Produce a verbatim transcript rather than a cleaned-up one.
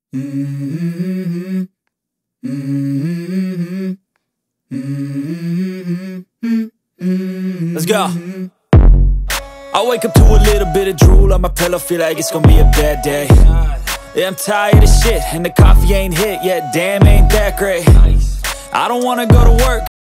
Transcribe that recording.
Mm-hmm. Mm-hmm. Mm-hmm. Let's go. I wake up to a little bit of drool on my pillow, feel like it's gonna be a bad day. Yeah, I'm tired of shit, and the coffee ain't hit yet, damn, ain't that great. I don't wanna go to work,